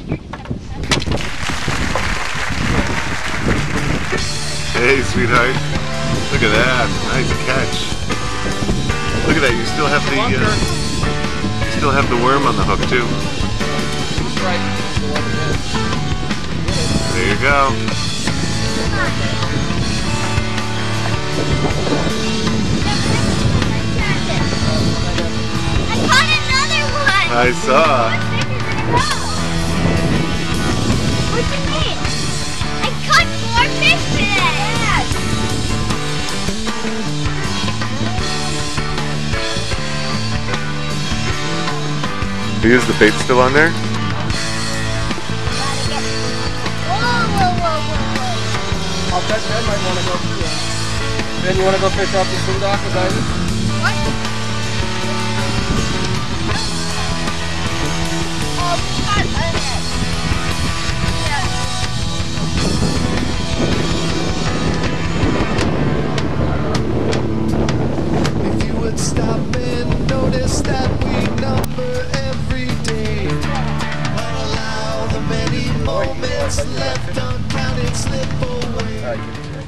Hey, sweetheart. Look at that. Nice catch. Look at that. You still have the worm on the hook too. There you go. I caught another one. I saw. What do you mean? I caught 4 fish today. Is the bait still on there? I'll bet Ben might want to go. Ben, you want to go fish off the food dock with Isaac? What? Oh, we got onions. If you would stop and notice that we number every day, but allow the many moments left uncounted slip away.